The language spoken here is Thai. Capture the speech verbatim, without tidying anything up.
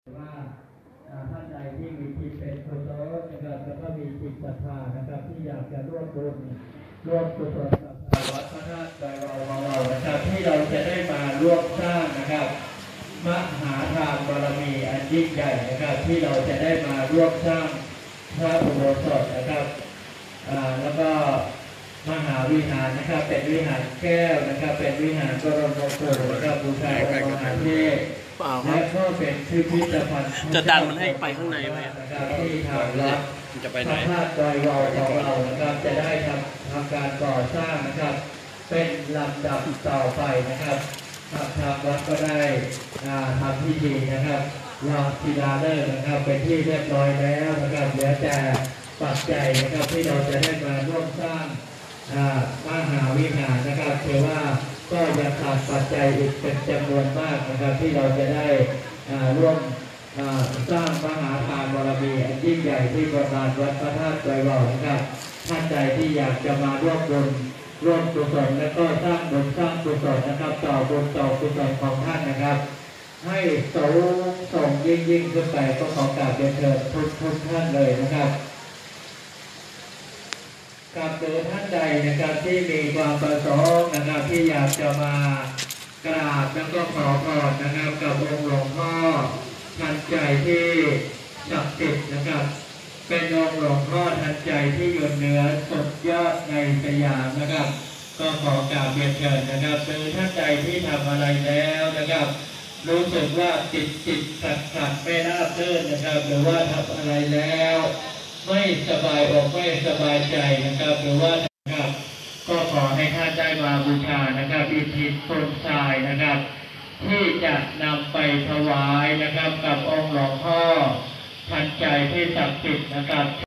ว่าท่านใดที่มีจิตเป็นกุศลนะครับแล้วก็มีจิตศรัทธานะครับที่อยากจะร่วมบุญร่วมกุศลกับวัดพระธาตุดอยเราของเรานะครับที่เราจะได้มาร่วมสร้างนะครับมหาทานบารมีอันยิ่งใหญ่นะครับที่เราจะได้มาร่วมสร้างพระอุโบสถนะครับแล้วก็มหาวิหารนะครับเป็นวิหารแก้วนะครับเป็นวิหารบรมโกศนะครับบูชาองค์มหาเทพและก็เป็นพิพิธภัณฑ์จะดันมันให้ไปข้างในไหมที่ทางวัดจะไปไหนพระธาตุดอยเราของเรานะครับจะได้ทำทำการก่อสร้างนะครับเป็นลำดับต่อไปนะครับทางวัดก็ได้ทำพิธีนะครับวางศิลาฤกษ์นะครับเป็นที่เรียบร้อยแล้วนะครับเหลือแต่ปัจจัยนะครับที่เราจะได้มาร่วมสร้างมหาวิหารนะครับถือว่าก็ยังขาดปัจจัยอีกเป็นจำนวนมากนะครับที่เราจะได้ร่วมสร้างมหาทานบารมีอันยิ่งใหญ่ที่ประธานวัดพระธาตุดอยเรานะครับท่านใดที่อยากจะมาร่วมบุญร่วมกุศลและก็สร้างบุญสร้างกุศลนะครับต่อบุญต่อกุศลของท่านนะครับให้สูงส่งยิ่งยิ่งขึ้นไปก็ขอกราบเรียนเชิญทุกทุกท่านเลยนะครับกับหรือท่านใดนะครับที่มีความประสงค์นะครับที่อยากจะมากราบแล้วก็ขอพรนะครับกับองค์หลวงพ่อทันใจที่ศักดิ์สิทธิ์นะครับเป็นองค์หลวงพ่อทันใจที่อยู่เหนือสุดยอดในสยามนะครับก็ขอกราบเรียนเชิญนะครับหรือท่านใดที่ทำอะไรแล้วนะครับรู้สึกว่าจิตจิตขัดขัดไม่ราบรื่นนะครับหรือว่าทำอะไรแล้วไม่สบายอกไม่สบายใจนะครับหรือว่านะครับก็ขอให้ท่านได้มาบูชานะครับอิฐิต้นทรายนะครับที่จะนำไปถวายนะครับกับองค์หลวงพ่อทันใจที่ศักดิ์สิทธิ์นะครับ